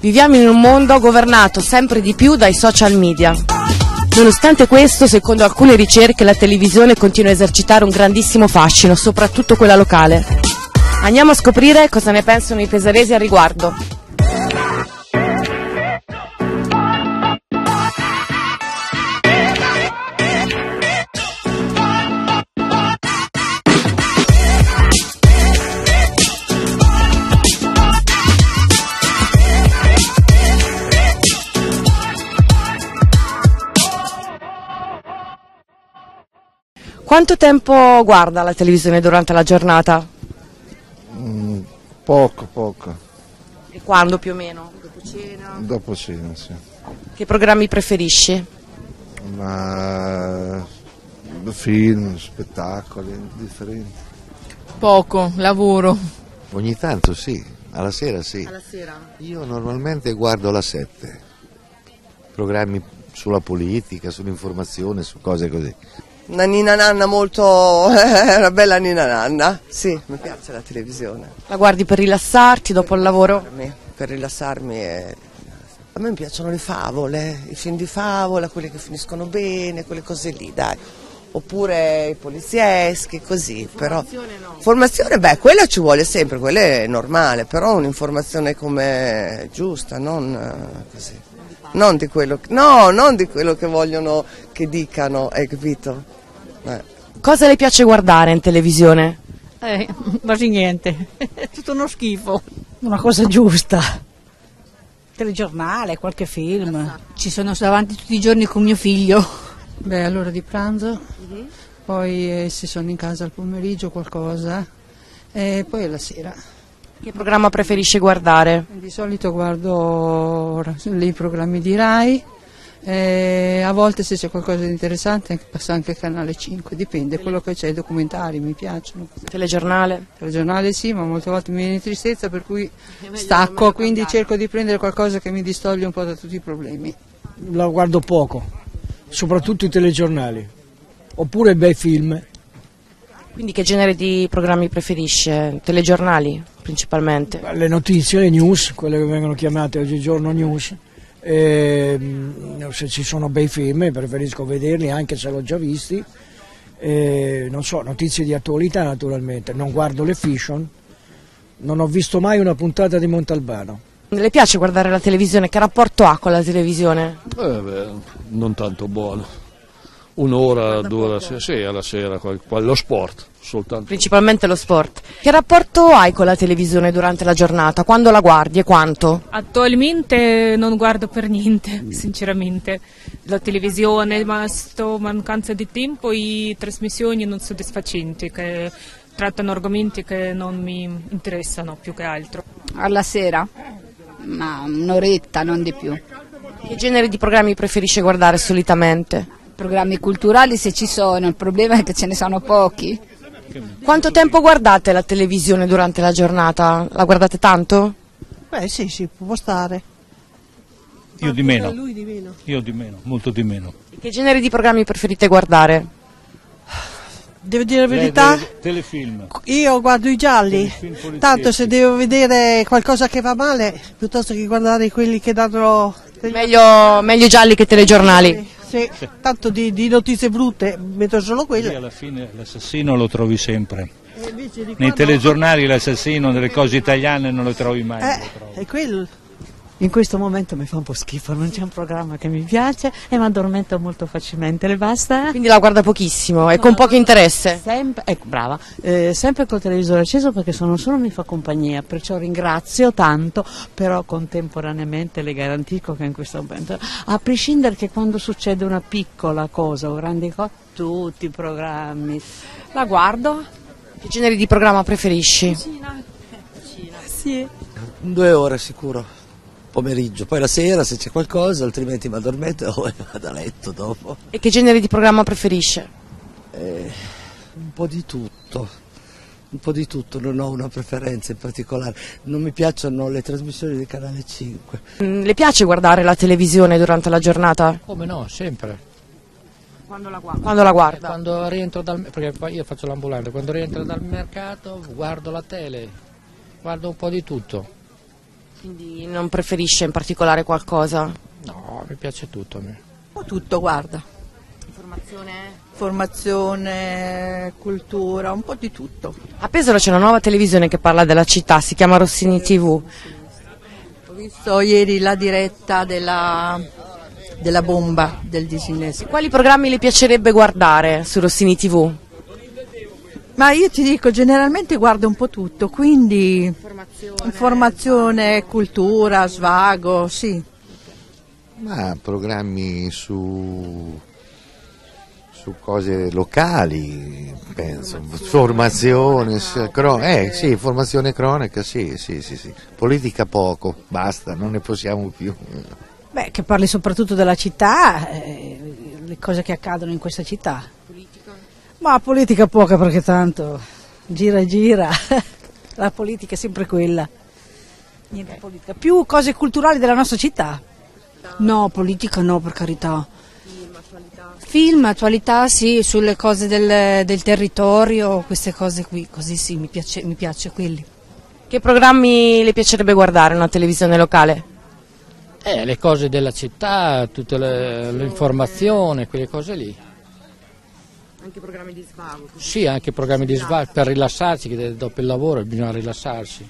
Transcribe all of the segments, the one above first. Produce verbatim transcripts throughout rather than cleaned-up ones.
Viviamo in un mondo governato sempre di più dai social media. Nonostante questo, secondo alcune ricerche, la televisione continua a esercitare un grandissimo fascino, soprattutto quella locale. Andiamo a scoprire cosa ne pensano i pesaresi al riguardo. Quanto tempo guarda la televisione durante la giornata? Mm, poco, poco. E quando più o meno? Dopo cena? Dopo cena, sì. Che programmi preferisci? Ma film, spettacoli differenti. Poco, lavoro. Ogni tanto sì, alla sera sì. Alla sera? Io normalmente guardo la sette, programmi sulla politica, sull'informazione, su cose così. Una ninna nanna molto, una bella ninna nanna, sì, mi piace la televisione. La guardi per rilassarti dopo il lavoro? Per rilassarmi, e... a me piacciono le favole, i film di favola, quelli che finiscono bene, quelle cose lì, dai. Oppure i polizieschi, così, però... Formazione no? Formazione, beh, quella ci vuole sempre, quella è normale, però un'informazione come giusta, non così. Non di quello che, no, non di quello che vogliono che dicano, hai capito? Eh. Cosa le piace guardare in televisione? Eh, quasi niente, è tutto uno schifo. Una cosa giusta. Telegiornale, qualche film. Ci sono davanti tutti i giorni con mio figlio. Beh, all'ora di pranzo, uh-huh. Poi eh, se sono in casa al pomeriggio qualcosa, e poi alla sera. Che programma preferisce guardare? Di solito guardo i programmi di Rai, e a volte se c'è qualcosa di interessante passa anche il canale cinque, dipende, quello che c'è, i documentari mi piacciono. Telegiornale? Telegiornale sì, ma molte volte mi viene tristezza per cui stacco, quindi cerco di prendere qualcosa che mi distoglie un po' da tutti i problemi. La guardo poco, soprattutto i telegiornali, oppure bei film. Quindi che genere di programmi preferisce? Telegiornali principalmente? Le notizie, le news, quelle che vengono chiamate oggigiorno news. E, se ci sono bei film preferisco vederli anche se l'ho già visti. E, non so, notizie di attualità naturalmente. Non guardo le fiction, non ho visto mai una puntata di Montalbano. Le piace guardare la televisione? Che rapporto ha con la televisione? Eh beh, non tanto buono. Un'ora, due ore, sì, sì, alla sera, lo sport soltanto. Principalmente lo sport. Che rapporto hai con la televisione durante la giornata? Quando la guardi e quanto? Attualmente non guardo per niente, sinceramente. La televisione, ma sto mancanza di tempo e trasmissioni non soddisfacenti che trattano argomenti che non mi interessano più che altro. Alla sera, ma un'oretta, non di più. Che genere di programmi preferisce guardare solitamente? Programmi culturali se ci sono, il problema è che ce ne sono pochi. Quanto tempo guardate la televisione durante la giornata? La guardate tanto? Beh sì, sì, può stare. Io di meno. Lui di meno. Io di meno, molto di meno. Che genere di programmi preferite guardare? Devo dire la verità? Le, telefilm. Io guardo i gialli, tanto se devo vedere qualcosa che va male, piuttosto che guardare quelli che danno... Meglio, meglio gialli che telegiornali. Sì, sì. Tanto di, di notizie brutte, metto solo quelle. Sì, alla fine l'assassino lo trovi sempre. Nei quando... telegiornali l'assassino, nelle cose italiane non lo trovi mai. Eh, trovi. È quello. In questo momento mi fa un po' schifo, non c'è un programma che mi piace e mi addormento molto facilmente, le basta? Quindi la guarda pochissimo e con poco interesse? Sempre, ecco, brava, eh, sempre col televisore acceso perché sono solo mi fa compagnia, perciò ringrazio tanto, però contemporaneamente le garantisco che in questo momento, a prescindere che quando succede una piccola cosa o grandi cose, tutti i programmi, la guardo. Che genere di programma preferisci? Cucina. Cucina. Sì. Due ore sicuro. Pomeriggio, poi la sera se c'è qualcosa, altrimenti mi addormento e vado a letto dopo. E che genere di programma preferisce? Eh, un po' di tutto, un po' di tutto, non ho una preferenza in particolare, non mi piacciono le trasmissioni del canale cinque. Mm, le piace guardare la televisione durante la giornata? Come no, sempre. Quando la guarda? Quando la guarda? Quando rientro dal, perché poi io faccio l'ambulante, quando rientro dal mercato guardo la tele, guardo un po' di tutto. Quindi non preferisce in particolare qualcosa? No, mi piace tutto a me. Un po' tutto, guarda. Informazione? Formazione, cultura, un po' di tutto. A Pesaro c'è una nuova televisione che parla della città, si chiama Rossini tivù. Ho visto ieri la diretta della, della bomba del disinnesco. Quali programmi le piacerebbe guardare su Rossini tivù? Ma io ti dico, generalmente guardo un po' tutto, quindi informazione, informazione cultura, svago, sì. Ma programmi su, su cose locali, penso, formazione, cro- eh, sì, formazione cronaca, sì, sì, sì, sì. Politica poco, basta, non ne possiamo più. Beh, che parli soprattutto della città, eh, le cose che accadono in questa città. Politica? Ma politica poca, perché tanto gira e gira, la politica è sempre quella. Niente politica. Più cose culturali della nostra città. No, politica no, per carità. Film, attualità? Film, attualità sì, sulle cose del, del territorio, queste cose qui, così sì, mi piace, mi piace quelli. Che programmi le piacerebbe guardare in una televisione locale? Eh, le cose della città, tutte le, l'informazione, quelle cose lì. Anche programmi di svago? Sì, anche programmi di svago, per rilassarsi, che dopo il lavoro bisogna rilassarsi.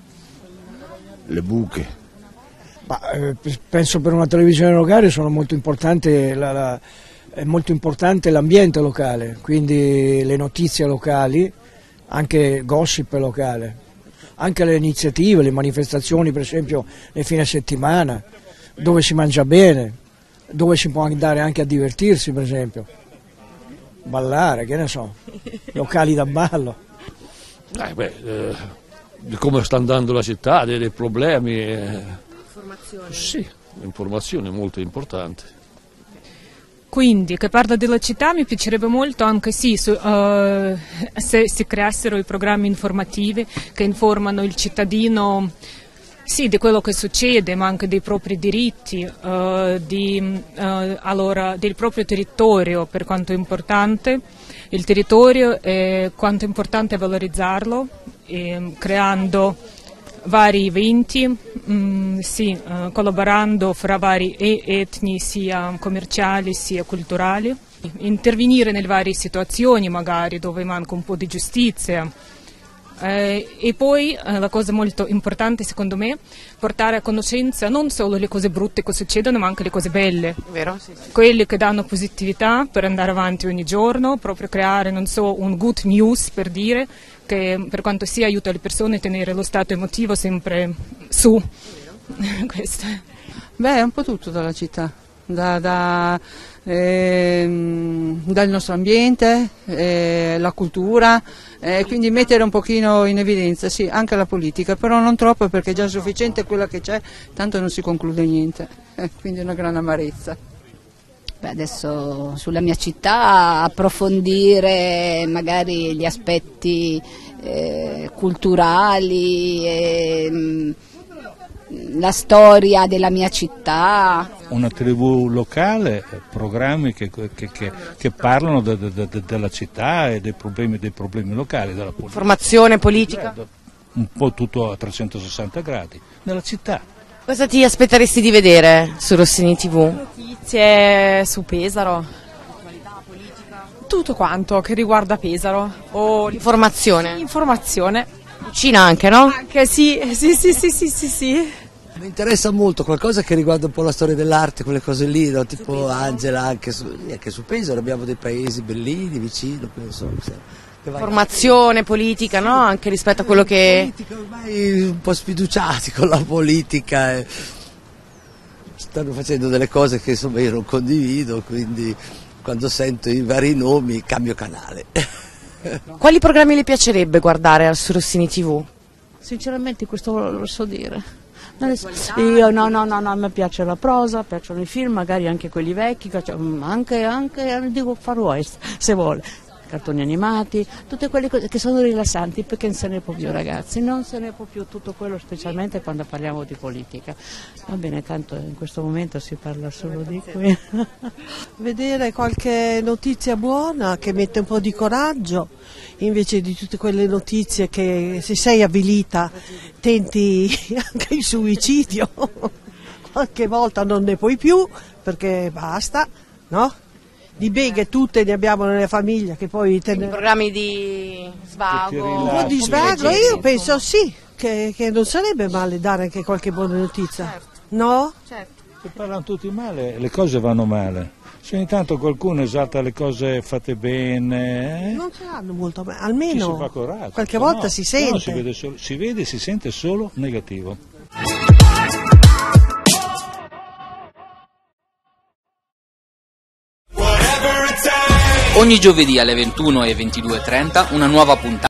Le buche. Ma, eh, penso per una televisione locale sono molto importante la, la, è molto importante l'ambiente locale, quindi le notizie locali, anche gossip locale, anche le iniziative, le manifestazioni, per esempio nel fine settimana, dove si mangia bene, dove si può andare anche a divertirsi, per esempio, ballare, che ne so, locali da ballo. Eh, beh, eh, di come sta andando la città, dei, dei problemi. Eh. Informazione. Sì, informazione molto importante. Quindi, che parla della città, mi piacerebbe molto anche sì, su, uh, se si creassero i programmi informativi che informano il cittadino sì, di quello che succede, ma anche dei propri diritti, uh, di, uh, allora, del proprio territorio, per quanto è importante. Il territorio è quanto è importante valorizzarlo, e, creando vari eventi, mh, sì, uh, collaborando fra vari etni sia commerciali sia culturali, intervenire nelle varie situazioni magari dove manca un po' di giustizia. Eh, e poi eh, la cosa molto importante secondo me, portare a conoscenza non solo le cose brutte che succedono ma anche le cose belle, vero? Sì, sì. Quelle che danno positività per andare avanti ogni giorno, proprio creare non so un good news, per dire, che per quanto sia aiuta le persone a tenere lo stato emotivo sempre su. Questo. Beh, è un po' tutto dalla città, da, da, ehm, dal nostro ambiente, eh, la cultura, eh, quindi mettere un pochino in evidenza, sì, anche la politica, però non troppo perché è già sufficiente quella che c'è, tanto non si conclude niente, eh, quindi è una gran amarezza. Beh, adesso sulla mia città approfondire magari gli aspetti eh, culturali, eh, la storia della mia città. Una tivù locale, programmi che, che, che, che parlano de, de, de, della città e dei problemi, dei problemi locali, della politica. Formazione, politica? Un po' tutto a trecentosessanta gradi, nella città. Cosa ti aspetteresti di vedere su Rossini tivù? Notizie su Pesaro. Attualità, politica. Tutto quanto che riguarda Pesaro. O informazione. Sì, informazione. Cucina anche, no? Anche sì, sì, sì, sì, sì, sì, sì. Mi interessa molto qualcosa che riguarda un po' la storia dell'arte, quelle cose lì, no? Tipo Angela, anche su, anche su Pesaro abbiamo dei paesi bellini, vicino, penso. Formazione, politica, no? Anche rispetto a quello che... Politica, ormai un po' sfiduciati con la politica, e stanno facendo delle cose che insomma io non condivido, quindi quando sento i vari nomi cambio canale. Quali programmi le piacerebbe guardare su Rossini tivù? Sinceramente questo lo so dire. Io no, no, no, no, a me piace la prosa, piacciono i film, magari anche quelli vecchi, anche, anche dico Far West, se vuole. cartoni animati, tutte quelle cose che sono rilassanti perché non se ne può più, ragazzi, non se ne può più tutto quello, specialmente quando parliamo di politica. Va bene, tanto in questo momento si parla solo di quello. Vedere qualche notizia buona che mette un po' di coraggio, invece di tutte quelle notizie che se sei avvilita tenti anche il suicidio, qualche volta non ne puoi più perché basta, no? Di beghe tutte ne abbiamo nelle famiglie che poi te ne... programmi di svago, un po' di svago, io penso sì, che, che non sarebbe male dare anche qualche buona notizia, certo. No? Certo. Se parlano tutti male, le cose vanno male. Se ogni tanto qualcuno esalta le cose fatte bene... Eh? Non ce l'hanno molto bene, almeno si fa coraggio, qualche volta no, si sente. No, si vede solo, si vede e si sente solo negativo. Ogni giovedì alle ventuno e ventidue e trenta una nuova puntata